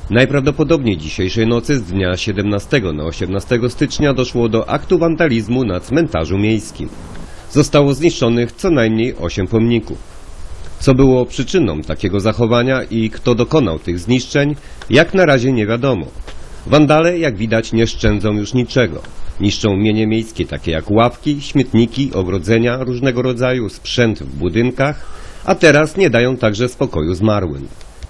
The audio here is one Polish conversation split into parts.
Najprawdopodobniej dzisiejszej nocy z dnia 17 na 18 stycznia doszło do aktu wandalizmu na cmentarzu miejskim. Zostało zniszczonych co najmniej 8 pomników. Co było przyczyną takiego zachowania i kto dokonał tych zniszczeń, jak na razie nie wiadomo. Wandale, jak widać, nie szczędzą już niczego. Niszczą mienie miejskie takie jak ławki, śmietniki, ogrodzenia, różnego rodzaju sprzęt w budynkach, a teraz nie dają także spokoju zmarłym.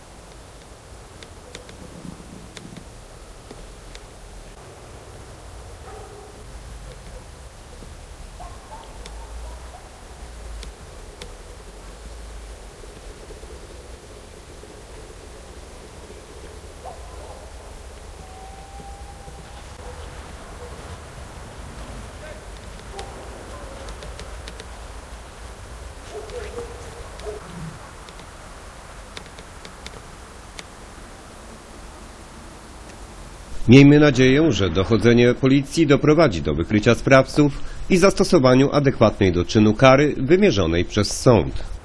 Miejmy nadzieję, że dochodzenie policji doprowadzi do wykrycia sprawców i zastosowaniu adekwatnej do czynu kary wymierzonej przez sąd.